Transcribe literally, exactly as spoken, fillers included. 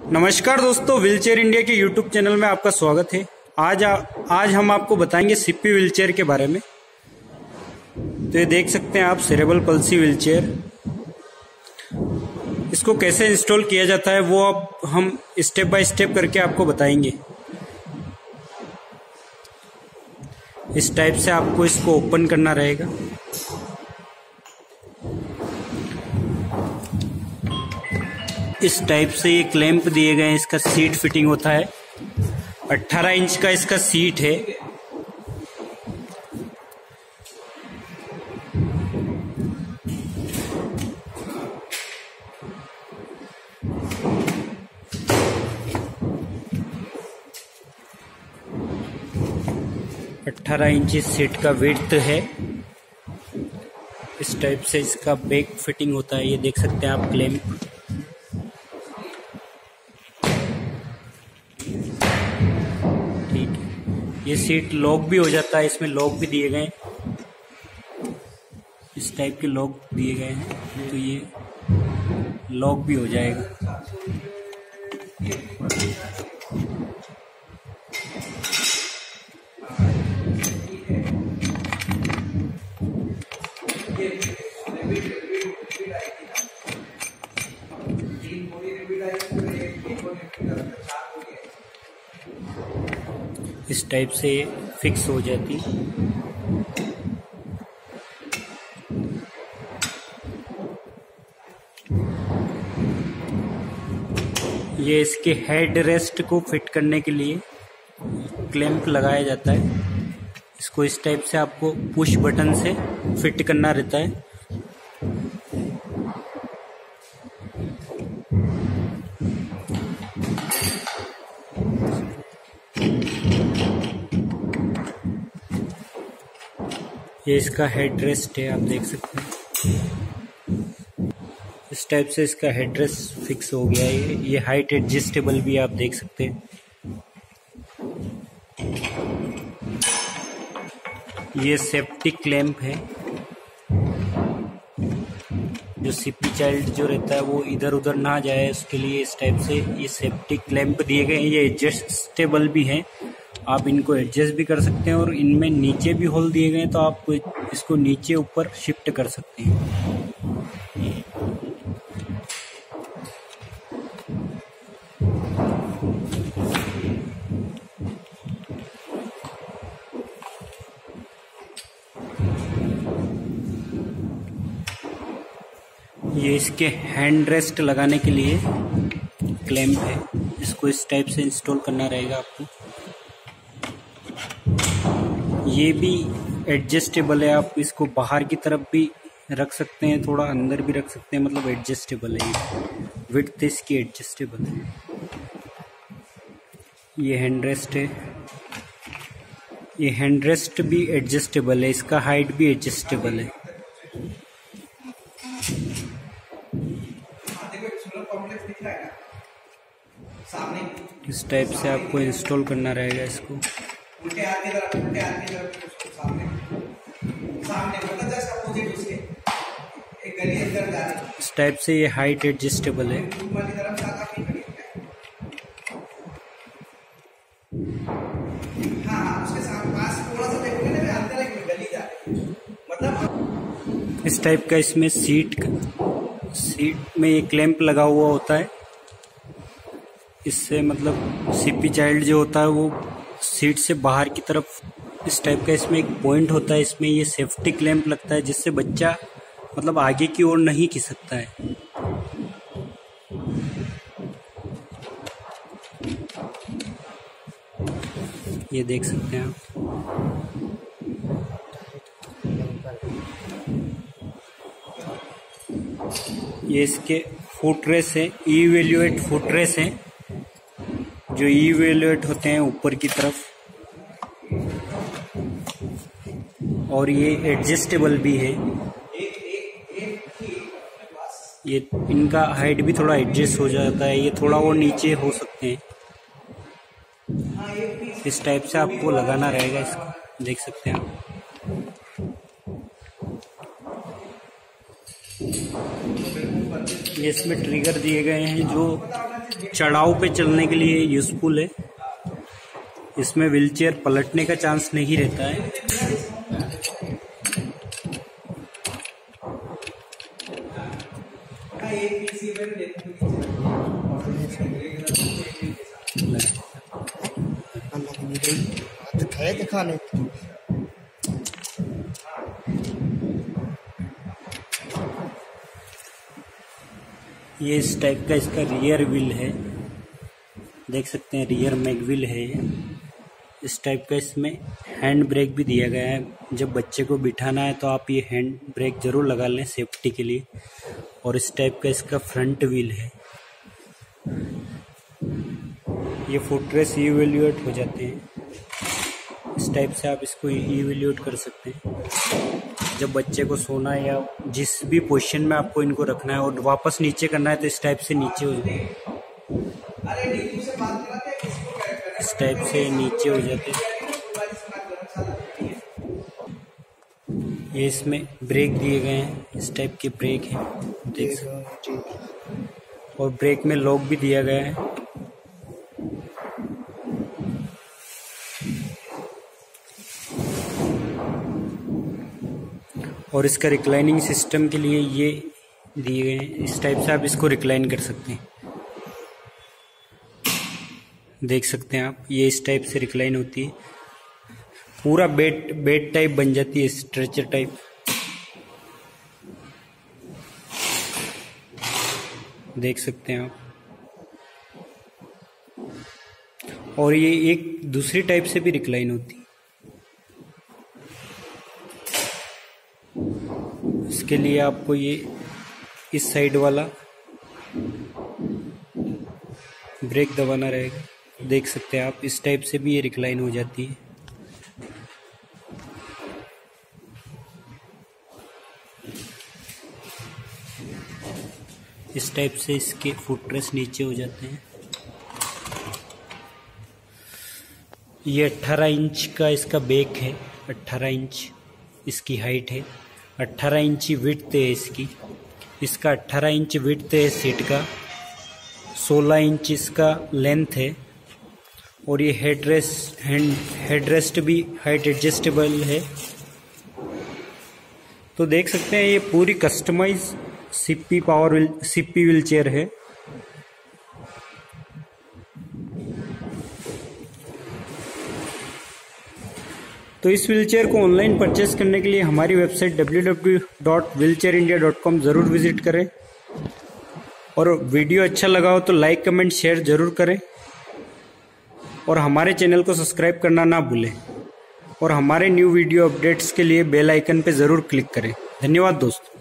नमस्कार दोस्तों, wheelchair India के यूट्यूब चैनल में आपका स्वागत है। आज आ, आज हम आपको बताएंगे सिप्पी व्हीलचेयर के बारे में। तो ये देख सकते हैं आप, सेरेब्रल पल्सी व्हीलचेयर। इसको कैसे इंस्टॉल किया जाता है वो अब हम स्टेप बाय स्टेप करके आपको बताएंगे। इस टाइप से आपको इसको ओपन करना रहेगा। इस टाइप से ये क्लैंप दिए गए हैं। इसका सीट फिटिंग होता है। अठारह इंच का इसका सीट है। अठारह इंच इस सीट का विड्थ है। इस टाइप से इसका बैक फिटिंग होता है। ये देख सकते हैं आप क्लैंप। ये सीट लॉक भी हो जाता है। इसमें लॉक भी दिए गए हैं। इस टाइप के लॉक दिए गए हैं, तो ये लॉक भी हो जाएगा। इस टाइप से फिक्स हो जाती। ये इसके हेड रेस्ट को फिट करने के लिए क्लैंप लगाया जाता है। इसको इस टाइप से आपको पुश बटन से फिट करना रहता है। ये इसका हेड रेस्ट है, आप देख सकते हैं। इस टाइप से इसका हेड रेस्ट फिक्स हो गया है। ये हाइट एडजस्टेबल भी आप देख सकते हैं। ये सेफ्टी क्लैंप है। जो सिप्पी चाइल्ड जो रहता है वो इधर उधर ना जाए, उसके लिए इस टाइप से ये सेफ्टी क्लैंप दिए गए हैं। ये एडजस्टेबल भी हैं। आप इनको एडजस्ट भी कर सकते हैं और इनमें नीचे भी होल दिए गए हैं, तो आप इसको नीचे ऊपर शिफ्ट कर सकते हैं। ये इसके हैंड रेस्ट लगाने के लिए क्लैंप है। इसको इस टाइप से इंस्टॉल करना रहेगा आपको। ये भी एडजस्टेबल है। आप इसको बाहर की तरफ भी रख सकते हैं, थोड़ा अंदर भी रख सकते हैं, मतलब एडजस्टेबल है। ये विड्थ इसकी एडजस्टेबल है। ये हैंड रेस्ट है। ये हैंड रेस्ट भी एडजस्टेबल है। इसका हाइट भी एडजस्टेबल है। इस टाइप से आपको इंस्टॉल करना रहेगा इसको। उल्टे हाथ की तरफ, उल्टे हाथ की तरफ सामने सामने मतलब जस्ट अपोजिट उसके एक गली अंदर जा रही है। इस टाइप से ये हाइट एडजस्टेबल है। वाली तरफ ज्यादा नहीं खड़ी है। हाँ हाँ, उसके साथ पास थोड़ा सा देखोगे ना, अंदर एक गली जा रही है। मतलब इस टाइप का इसमें सीट सीट में ये क्लैंप लगा हुआ होता है। इससे मतलब सिप्पी चाइल्ड जो होता है वो सीट से बाहर की तरफ, इस टाइप का इसमें एक पॉइंट होता है। इसमें ये सेफ्टी क्लैंप लगता है, जिससे बच्चा मतलब आगे की ओर नहीं खिसकता है। ये देख सकते हैं आप। ये इसके फुटरेस है, इवैल्यूएट फुटरेस है, जो इवैल्यूएट होते हैं ऊपर की तरफ। और ये एडजस्टेबल भी है। ये इनका हाइट भी थोड़ा एडजस्ट हो जाता है। ये थोड़ा और नीचे हो सकते हैं। इस टाइप से आपको लगाना रहेगा इसको, देख सकते हैं आप। ये इसमें ट्रिगर दिए गए हैं जो चढ़ाव पे चलने के लिए यूजफुल है। इसमें व्हीलचेयर पलटने का चांस नहीं रहता है। दिखाने ये इस टाइप का इसका रियर व्हील है, देख सकते हैं रियर मैगव्हील है। इस टाइप का इसमें हैंड ब्रेक भी दिया गया है। जब बच्चे को बिठाना है तो आप ये हैंड ब्रेक जरूर लगा लें सेफ्टी के लिए। और इस टाइप का इसका फ्रंट व्हील है। ये फुटरेस्ट इवैल्यूएट हो जाते हैं। इस टाइप से आप इसको इवैल्यूएट कर सकते हैं। जब बच्चे को सोना है या जिस भी पोजीशन में आपको इनको रखना है और वापस नीचे करना है तो इस टाइप से नीचे हो जाते हैं। इस टाइप से नीचे हो जाते हैं। ये इसमें ब्रेक दिए गए हैं, इस टाइप के ब्रेक हैं देख सकते हैं। और ब्रेक में लॉक भी दिया गया है। और इसका रिक्लाइनिंग सिस्टम के लिए ये दिए गए हैं। इस टाइप से आप इसको रिक्लाइन कर सकते हैं, देख सकते हैं आप। ये इस टाइप से रिक्लाइन होती है, पूरा बेड बेड टाइप बन जाती है, स्ट्रेचर टाइप। देख सकते हैं आप। और ये एक दूसरी टाइप से भी रिक्लाइन होती है। इसके लिए आपको ये इस साइड वाला ब्रेक दबाना रहेगा, देख सकते हैं आप। इस टाइप से भी ये रिक्लाइन हो जाती है। इस टाइप से इसके फुटरेस्ट नीचे हो जाते हैं। ये अठारह इंच का इसका बैक है, अठारह इंच इसकी हाइट है, अठारह इंच विड्थ है इसकी। इसका अठारह इंच विड्थ है सीट का, सोलह इंच इसका लेंथ है। और ये हेडरेस्ट हैंड हेडरेस्ट भी हाइट एडजस्टेबल है। तो देख सकते हैं ये पूरी customize CP power wheel CP wheelchair है। तो इस व्हीलचेयर को ऑनलाइन परचेस करने के लिए हमारी website W W W dot wheelchair India dot com ज़रूर विजिट करें। और वीडियो अच्छा लगा हो तो लाइक कमेंट शेयर ज़रूर करें। और हमारे चैनल को सब्सक्राइब करना ना भूलें। और हमारे न्यू वीडियो अपडेट्स के लिए बेल आइकन पर ज़रूर क्लिक करें। धन्यवाद दोस्तों।